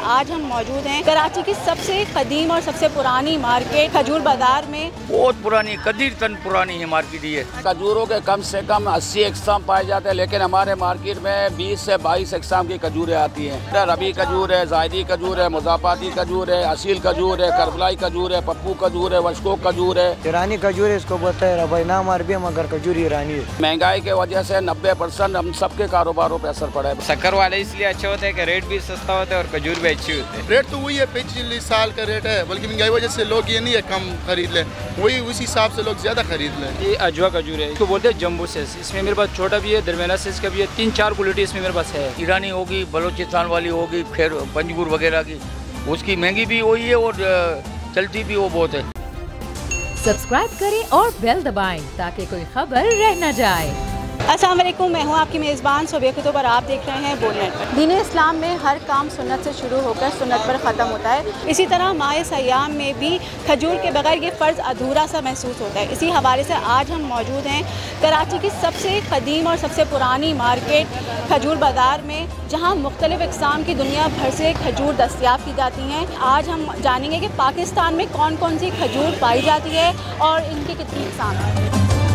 आज हम मौजूद हैं कराची की सबसे कदीम और सबसे पुरानी मार्केट खजूर बाजार में। बहुत पुरानी, कदीर तन पुरानी है मार्केट ये। खजूरों के कम से कम 80 इकसाम पाए जाते हैं, लेकिन हमारे मार्केट में 20 से 22 इकसाम की खजूरें आती हैं। रबी खजूर है, जायदी खजूर है, मुजाफाती खजूर है, असील खजूर है, करबलाई खजूर है, पप्पू खजूर है, वशको खजूर है। ईरानी खजूर है, इसको बोलते हैं रबाई, नाम अरबी है मगर खजूर ईरानी है। महंगाई के वजह से 90% हम सबके कारोबारों पे असर पड़ा है। शक्कर वाले इसलिए अच्छे होते हैं कि रेट भी सस्ता होता है और खजूर भी अच्छी होती है। रेट तो वही है, पिछले साल का रेट है, बल्कि महंगाई वजह से लोग ये नहीं है कम खरीद ले, वही उसी हिसाब से लोग ज्यादा खरीद लें। ये अजवा खजूर है, इसको बोलते हैं जम्बू साइज। इसमें मेरे पास छोटा भी है, दरमियाना साइज का भी है, 3-4 क्वालिटी इसमें मेरे पास है। ईरानी होगी, बलोचिस्तान वाली होगी, फिर पंजगुर वगैरह की, उसकी महंगी भी वही है और चलती भी वो बहुत है। सब्सक्राइब करें और बेल दबाएं ताकि कोई खबर रह न जाए। अस्सलाम वालेकुम, मैं हूँ आपकी मेज़बान सोबिया कुतुब और आप देख रहे हैं बोलनेट पर। दीन इस्लाम में हर काम सुन्नत से शुरू होकर सुन्नत पर ख़त्म होता है। इसी तरह माह सयाम में भी खजूर के बगैर ये फ़र्ज़ अधूरा सा महसूस होता है। इसी हवाले से आज हम मौजूद हैं कराची की सबसे कदीम और सबसे पुरानी मार्केट खजूर बाज़ार में, जहाँ मुख्तलिफ़ इक़साम की दुनिया भर से खजूर दस्तयाब की जाती हैं। आज हम जानेंगे कि पाकिस्तान में कौन कौन सी खजूर पाई जाती है और इनकी कितनी इक़साम है।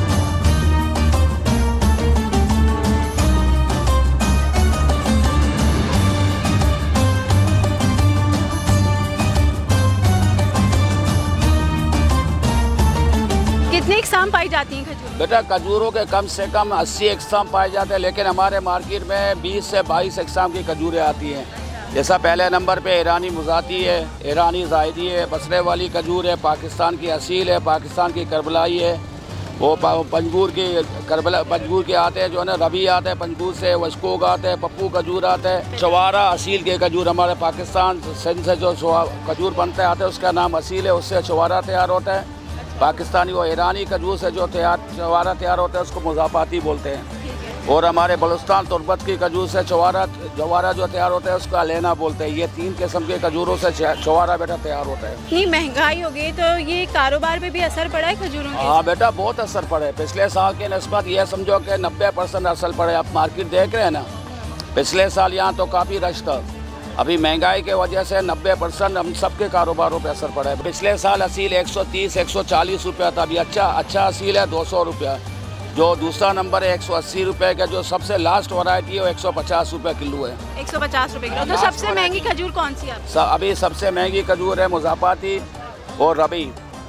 कितने इक़साम पाई जाती हैं खजूर? बेटा खजूरों के कम से कम 80 इकसाम पाए जाते हैं, लेकिन हमारे मार्केट में 20 से 22 इकसाम की खजूरें आती हैं। जैसा पहले नंबर पे ईरानी मुजाती है, ईरानी जायदी है, बसरे वाली खजूर है, पाकिस्तान की असील है, पाकिस्तान की करबलाई है, वो पंजगुर की करबला पंजगुर के आते हैं जो है ना, रबी आते हैं पंजगुर से, वशकोग आते हैं, पप्पू खजूर आते हैं, चवारा असील के खजूर हमारे पाकिस्तान सिंध से जो खजूर बनते आते हैं उसका नाम असील है, उससे चवारा तैयार होता है। पाकिस्तानी और ईरानी खजूर से जो चवारा तैयार होता है उसको मुजाफाती बोलते हैं। और हमारे बलुस्तान तुर्बत की खजूर से जवारा जो तैयार होता है उसको अलेना बोलते हैं। ये 3 किस्म के खजूरों से चवारा बेटा तैयार होता है। इतनी महंगाई हो गई तो ये कारोबार पे भी असर पड़ा है खजूरों के? हाँ बेटा, बहुत असर पड़ा है। पिछले साल के निस्बत ये समझो कि 90% असर पड़े। आप मार्केट देख रहे हैं ना, पिछले साल यहाँ तो काफ़ी रश था। अभी महंगाई के वजह से 90% हम सबके कारोबारों पे असर पड़ा है। पिछले साल असील 130-140 रुपया था, अभी अच्छा असील है 200 रुपया। जो दूसरा नंबर है 180 रुपये का, जो सबसे लास्ट वैरायटी है वो 150 रुपये किलो है। 150 रुपये किलो। तो सबसे महंगी खजूर कौन सी है? अभी सबसे महंगी खजूर है मुजाफाती और रबी।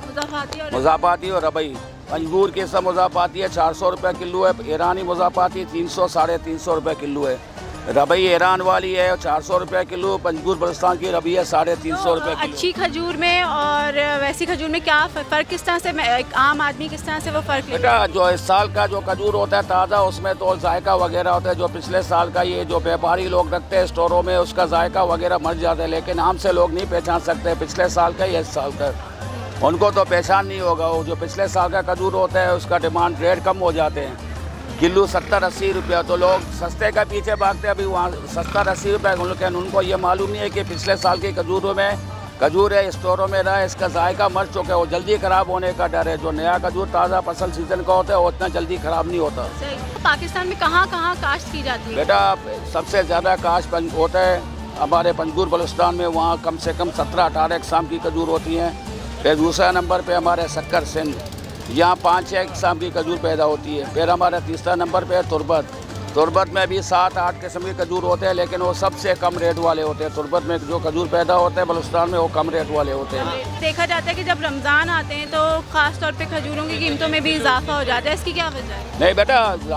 मुजाफाती और रबी। पंजगुर की सब मुजाफाती है 400 रुपये किलो है। ईरानी मुजाफाती 300-350 रुपये किलो है। रबई ईरान वाली है 400 रुपये किलो। पंजगुर बलुस्तान की रबी है 350 रुपये किलो। अच्छी खजूर में और वैसी खजूर में क्या फ़र्क, किस तरह से आम आदमी किस तरह से वो फ़र्क बेटा, जो इस साल का जो खजूर होता है ताज़ा, उसमें तो जायका वगैरह होता है। जो पिछले साल का ये जो व्यापारी लोग रखते हैं स्टोरों में, उसका जायका वगैरह मर जाता है, लेकिन आम से लोग नहीं पहचान सकते पिछले साल का या इस साल का। उनको तो पहचान नहीं होगा। वो जो पिछले साल का खजूर होता है उसका डिमांड रेट कम हो जाते हैं, किलो 70-80 रुपया। तो लोग सस्ते का पीछे भागते हैं। अभी वहाँ 70-80 रुपये, लेकिन उनको ये मालूम नहीं है कि पिछले साल की खजूरों में खजूर है स्टोरों में रहा है, इसका जायका मर चुका है, वो जल्दी ख़राब होने का डर है। जो नया खजूर ताज़ा फसल सीजन का होता है वो उतना जल्दी ख़राब नहीं होता। पाकिस्तान में कहाँ कहाँ काश्त की जाती है? बेटा, सबसे ज़्यादा काश्त होता है हमारे पंजगुर बलुस्तान में, वहाँ कम से कम 17-18 इकसाम की खजूर होती हैं। फिर दूसरा नंबर पे हमारे शक्कर सिंध, यहाँ 5-6 किस्म की खजूर पैदा होती है। फिर हमारा तीसरा नंबर पे है तुर्बत में भी 7-8 किस्म के खजूर होते हैं, लेकिन वो सबसे कम रेट वाले होते हैं। तुर्बत में जो खजूर पैदा होते हैं बलुस्तान में वो कम रेट वाले होते हैं। देखा जाता है कि जब रमज़ान आते हैं तो ख़ास तौर पे खजूरों की कीमतों में भी इजाफा हो जाता है, इसकी क्या वजह है? नहीं बेटा,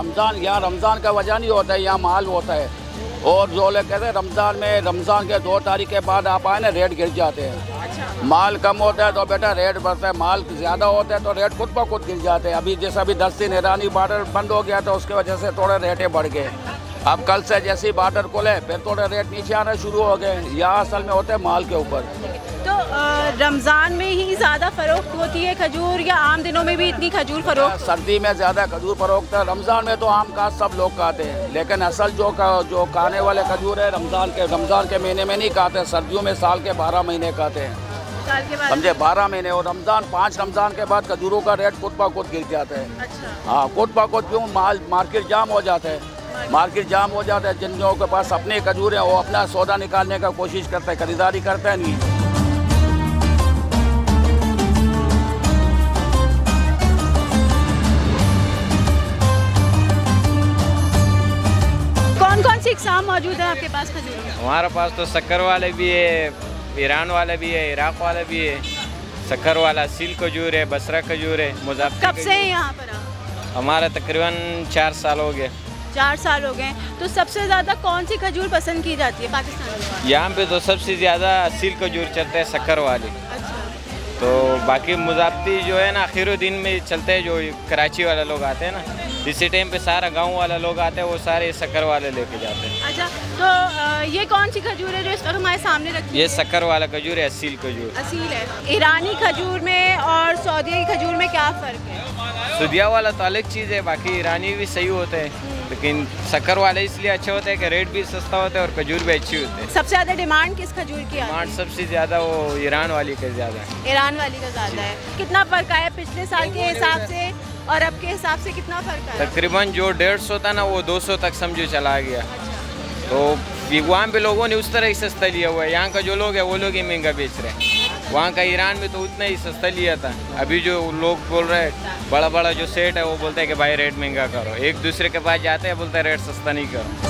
रमज़ान का वजह नहीं होता है, यहाँ माल होता है। और जो लोग कहते हैं रमज़ान के 2 तारीख के बाद आप आए ना, रेट गिर जाते हैं। माल कम होता है तो बेटा रेट बढ़ता है, माल ज़्यादा होता है तो रेट खुद ब खुद गिर जाते हैं। अभी जैसा अभी 10 दिन ईरानी बॉर्डर बंद हो गया तो उसकी वजह से थोड़े रेटें बढ़ गए। अब कल से जैसे ही बॉर्डर खुले फिर थोड़े रेट नीचे आना शुरू हो गए। यहाँ असल में होते हैं माल के ऊपर। तो रमज़ान में ही ज़्यादा फ़रोख्त होती है खजूर या आम दिनों में भी इतनी खजूर फ़रोख्त? सर्दी में ज़्यादा खजूर फ़रोख्त है। रमज़ान में तो आम का सब लोग खाते हैं, लेकिन असल जो खाने वाले खजूर है रमज़ान के महीने में नहीं खाते, सर्दियों में साल के 12 महीने खाते हैं, समझे, 12 महीने। और 5 रमज़ान के बाद खजूरों का रेट खुद ब खुद गिर जाता है। अच्छा। हाँ, खुद ब खुद क्यों, मार्केट जाम हो जाता है। मार्केट जाम हो जाता है। जिन लोगों के पास अपने खजूर है वो अपना सौदा निकालने का कोशिश करता है, खरीदारी करता है नहीं। कौन कौन सी इकसाम मौजूद है आपके पास खजूर में? हमारे पास तो शक्कर वाले भी है, ईरान वाला भी है, इराक वाला भी है। शक्कर वाला सील खजूर है, बसरा खजूर है, मुज़फ्फर। कब से है यहाँ पर आप? हमारा तकरीबन 4 साल हो गए। 4 साल हो गए। तो सबसे ज़्यादा कौन सी खजूर पसंद की जाती है पाकिस्तान में? यहाँ पे तो सबसे ज़्यादा सील खजूर चलते हैं, शक्कर वाली। अच्छा। तो बाकी मुज़फ्फर जो है ना आखिर दिन में चलते हैं। जो कराची वाले लोग आते हैं ना, इसी टाइम पे सारा गांव वाला लोग आते हैं, वो सारे शक्कर वाले लेके जाते हैं। अच्छा, तो ये कौन सी खजूर है जो इस वक्त हमारे सामने रखी है? ये शक्कर वाला खजूर है, असील खजूर। असील है। ईरानी खजूर में और सऊदी की खजूर में क्या फ़र्क है? सऊदिया वाला तो अलग चीज़ है, बाकी ईरानी भी सही होते हैं, लेकिन शक्कर वाले इसलिए अच्छे होते हैं कि रेट भी सस्ता होता है और खजूर भी अच्छी होती है। सबसे ज़्यादा डिमांड किस खजूर की है? डिमांड सबसे ज़्यादा वो ईरान वाली का ज़्यादा है। ईरान वाली का ज़्यादा है। कितना फ़र्क आया पिछले साल के हिसाब से और अब के हिसाब से कितना फ़र्क आया? तकरीबन जो 150 था ना वो 200 तक समझो चला गया। तो वहाँ पे लोगों ने उस तरह ही सस्ता लिया हुआ है। यहाँ का जो लोग है वो लोग ही महंगा बेच रहे हैं। वहाँ का ईरान में तो उतना ही सस्ता लिया था। अभी जो लोग बोल रहे हैं बड़ा बड़ा जो सेट है वो बोलते हैं कि भाई रेट महंगा करो। एक दूसरे के पास जाते हैं, बोलते हैं रेट सस्ता नहीं करो।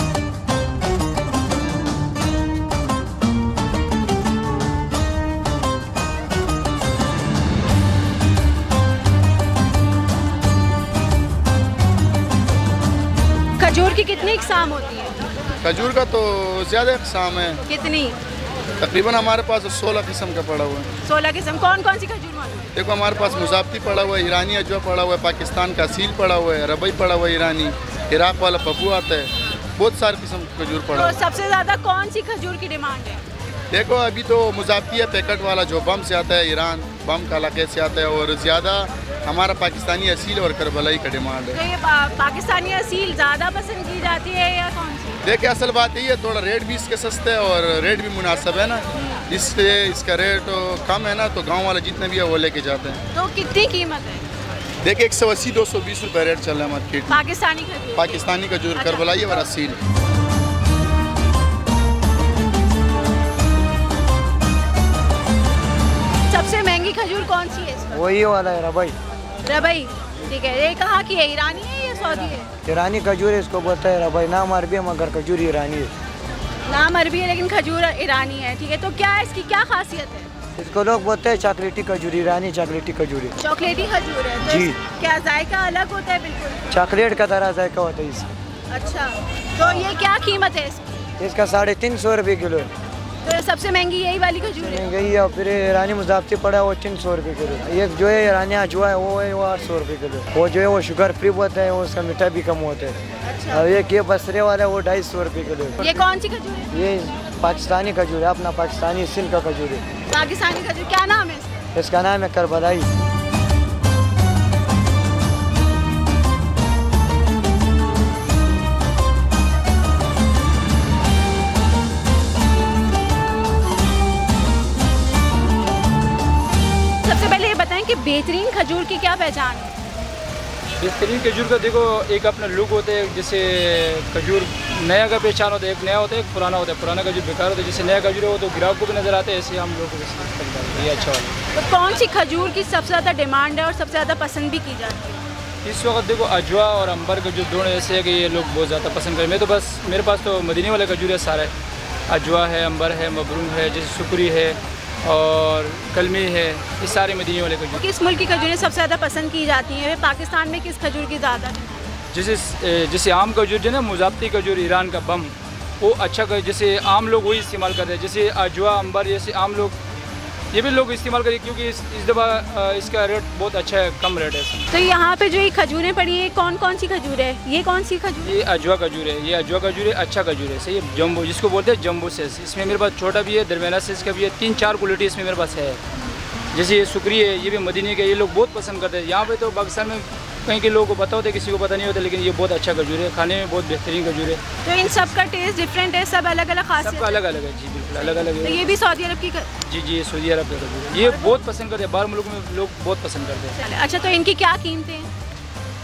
खजूर की कितनी इकसाम होती है? खजूर का तो ज़्यादा इकसाम है। कितनी? तकरीबन हमारे पास 16 किस्म का पड़ा हुआ है। 16 किस्म। कौन कौन सी खजूर मौजूद है? देखो हमारे पास मुज़फ्फर पड़ा हुआ है, ईरानी अजवा पड़ा हुआ है, पाकिस्तान का असील पड़ा हुआ है, रबई पड़ा हुआ है ईरानी, इराक वाला पप्पू आता है। बहुत सारे किस्म का खजूर पड़ा हुआ तो है। सबसे ज़्यादा कौन सी खजूर की डिमांड है? देखो अभी तो मुज़फ्फर है पैकेट वाला जो बम से आता है, ईरान बम का इलाके से आता है, और ज़्यादा हमारा पाकिस्तानी असील और करबलाई का डिमांड तो है। ये पाकिस्तानी असील ज़्यादा पसंद की जाती है या कौन सी? देखिए असल बात यही है, थोड़ा रेट भी इसके सस्ते है और रेट भी मुनासिब है ना, इससे इसका रेट कम है ना, तो गांव वाले जितने भी है वो लेके जाते हैं। तो कितनी कीमत है? देखिए 180-220 रुपये रेट चल रहा है मार्केट में। पाकिस्तानी खजूर? पाकिस्तानी खजूर, अच्छा। करबलाई और असील। सबसे महंगी खजूर कौन सी है इस वक्त? वही वाला है रबई। रबई। ठीक है। ये कहाँ की है? ईरानी है या सऊदी है? ईरानी खजूर है, इसको बोलता है रबई। नाम अरबी है मगर खजूर ईरानी है। नाम अरबी है लेकिन खजूर ईरानी है। ठीक है। तो क्या है इसकी क्या खासियत है? इसको लोग बोलते हैं चॉकलेटी खजूर, ईरानी चॉकलेटी खजूर है। चॉकलेटी खजूर है। तो जी। क्या जायका अलग होता है? बिल्कुल चॉकलेट का तरह जायका होता है इसका। अच्छा, तो ये क्या कीमत है इसकी? इसका 350 रुपये किलो है। तो सबसे महंगी यही वाली खजूर है? गई है। फिर ईरानी मुज़फ्फर पड़ा है वो 300 रुपये किलो। एक जो है ईरानी अजवा है वो 800 रुपये किलो। वो जो है वो शुगर फ्री होता है, वो उसका मीठा भी कम होता है। अच्छा। और एक ये बसरे वाला है वो 250 रुपये किलो। ये कौन सी खजूर है? ये पाकिस्तानी खजूर है, अपना पाकिस्तानी सिल का खजूर है। पाकिस्तानी खजूर। क्या नाम है इसका? इसका नाम है करबलाई। सबसे पहले ये बताएं कि बेहतरीन खजूर की क्या पहचान है? बेहतरीन खजूर का देखो एक अपना लुक होता है। जैसे खजूर नया का पहचान होता है, एक नया होता है एक पुराना होता है। पुराना खजूर बेकार होता है, जैसे नया खजूर है वो तो ग्राहक को भी नज़र आता है, ऐसे हम लोग को ये अच्छा वाला। तो कौन सी खजूर की सबसे ज़्यादा डिमांड है और सबसे ज़्यादा पसंद भी की जाती है? इस वक्त देखो अजवा और अंबर का जो दोनों ऐसे है कि ये लोग बहुत ज़्यादा पसंद करें। मैं तो बस मेरे पास तो मदीने वाले खजूर है सारे। अजवा है, अंबर है, मबरूम है, जैसे सुकरी है और कलमी है, ये सारे मदीने वाले खजूर। किस मुल्क की खजूरें सबसे ज़्यादा पसंद की जाती हैं? पाकिस्तान में किस खजूर की ज़्यादा? जैसे आम खजूर जो है ना, मुज़फ्फर खजूर ईरान का बम, वो अच्छा जैसे आम लोग वही इस्तेमाल करते हैं। जैसे अजवा अंबर जैसे आम लोग ये भी लोग इस्तेमाल करें, क्योंकि इस दफ़ा इसका रेट बहुत अच्छा है, कम रेट है इसमें। तो यहाँ पे जो ये खजूरें पड़ी हैं कौन कौन सी खजूर है? ये कौन सी खजूर? ये अजवा खजूर है। ये अजवा खजूर है, अच्छा खजूर है, सही है। जम्बो जिसको बोलते हैं जम्बो साइज़। इसमें मेरे पास छोटा भी है, दरमियाना साइज़ का भी है। 3-4 क्वालिटी इसमें मेरे पास है। जैसे ये सुकरी है, ये भी मदीने के, ये लोग बहुत पसंद करते हैं। यहाँ पे तो पाकिस्तान में कहीं के लोगों को पता होता है, किसी को पता नहीं होता, लेकिन ये बहुत अच्छा खजूर है, खाने में बहुत बेहतरीन खजूर है। तो इन सब का टेस्ट डिफरेंट है, सब अलग अलग खासियत? सबका अलग अलग है जी, बिल्कुल अलग अलग तो है। ये भी सऊदी अरब की जी जी, ये सऊदी अरब का खजूर है। ये बहुत पसंद करते हैं, बाहर मुल्क में लोग बहुत पसंद करते हैं। अच्छा, तो इनकी क्या कीमतें हैं?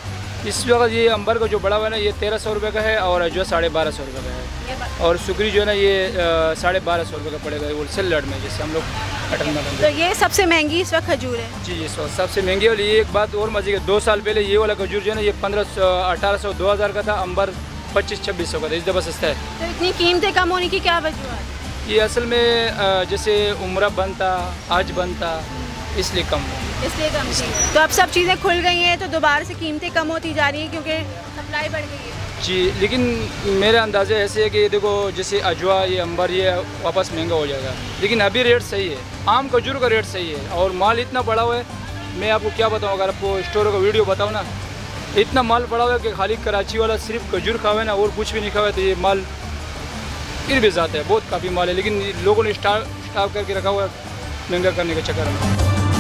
इस वक्त ये अंबर का जो बड़ा हुआ है ना ये 1300 रुपये का है और जो 1250 रुपये का है, और सुकरी जो है ना ये 1250 रुपये का पड़ेगा होलसेल रेट में, जैसे हम लोग अटल में। तो ये सबसे महंगी इस वक्त खजूर है जी, इस वक्त सबसे महंगी वाली। ये एक बात और मजे की, 2 साल पहले ये वाला खजूर जो है ना ये 1500 1800 2000 का था, अंबर 2500-2600 का था, इस दफ़ा सस्ता है। तो इतनी कीमतें कम होने की क्या वजह है? ये असल में जैसे उम्र बनता आज बनता इसलिए कम हो, इसलिए कम थी। तो अब सब चीज़ें खुल गई हैं तो दोबारा से कीमतें कम होती जा रही हैं क्योंकि सप्लाई बढ़ गई है। जी, लेकिन मेरे अंदाजे ऐसे है कि देखो जैसे अजवा ये अंबर ये वापस महंगा हो जाएगा, लेकिन अभी रेट सही है, आम खजूर का रेट सही है और माल इतना पड़ा हुआ है। मैं आपको क्या बताऊँ, अगर आपको स्टोर का वीडियो बताऊँ ना, इतना माल पड़ा हुआ है कि खाली कराची वाला सिर्फ खजूर खावे ना और कुछ भी नहीं खावे तो ये माल फिर भी ज़्यादा है, बहुत काफ़ी माल है, लेकिन लोगों ने स्टॉक करके रखा हुआ है महंगा करने के चक्कर में।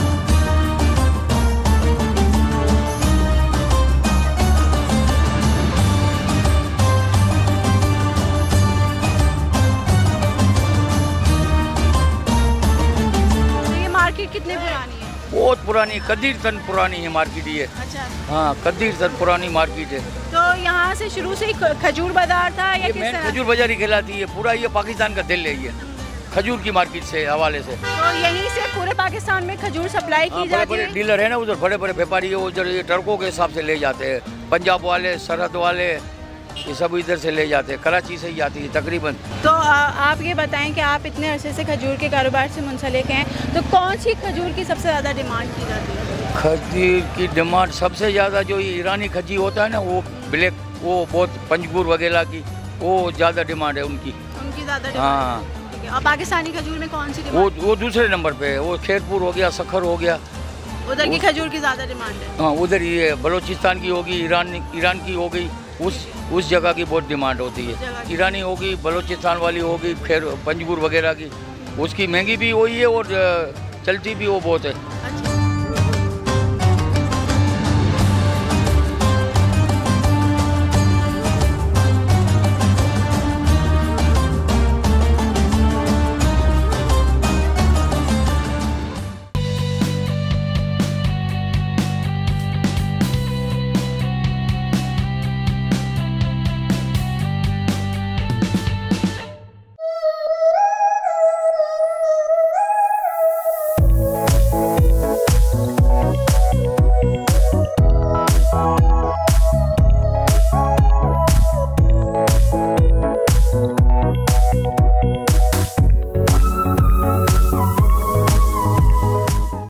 कितनी पुरानी है? बहुत पुरानी, कदीर तन पुरानी है मार्केट ये। अच्छा। हाँ, कदीर तन पुरानी मार्केट है। तो यहाँ से शुरू से ही खजूर बाजार था या किस तरह? खजूर बाजार ही कहलाती है, पूरा ये पाकिस्तान का दिल है, ये खजूर की मार्केट से हवाले से। तो यहीं से पूरे पाकिस्तान में खजूर सप्लाई की जाती है? बड़े डीलर है ना उधर, बड़े बड़े व्यापारी है उधर, ये ट्रकों के हिसाब से ले जाते हैं, पंजाब वाले, सरहद वाले, ये सब इधर से ले जाते हैं, कराची से ही जाती है तकरीबन। तो आप ये बताएं कि आप इतने अरसे से खजूर के कारोबार से मुंसलिक हैं, तो कौन सी खजूर की सबसे ज़्यादा डिमांड की जाती है? खजूर की डिमांड सबसे ज़्यादा जो ये ईरानी खजी होता है ना, वो ब्लैक, वो बहुत पंजगुर वगैरह की, वो ज़्यादा डिमांड है उनकी ज़्यादा डिमांड। हाँ। और पाकिस्तानी खजूर में कौन सी डिमांड? वो दूसरे नंबर पे है, वो खेरपुर हो गया, सखर हो गया, उधर की खजूर की ज़्यादा डिमांड है। हाँ, उधर ये बलोचिस्तान की होगी, ईरान की हो गई, उस जगह की बहुत डिमांड होती है। ईरानी होगी, बलोचिस्तान वाली होगी, फिर पंजगुर वगैरह की, उसकी महंगी भी वही है और चलती भी वो बहुत है।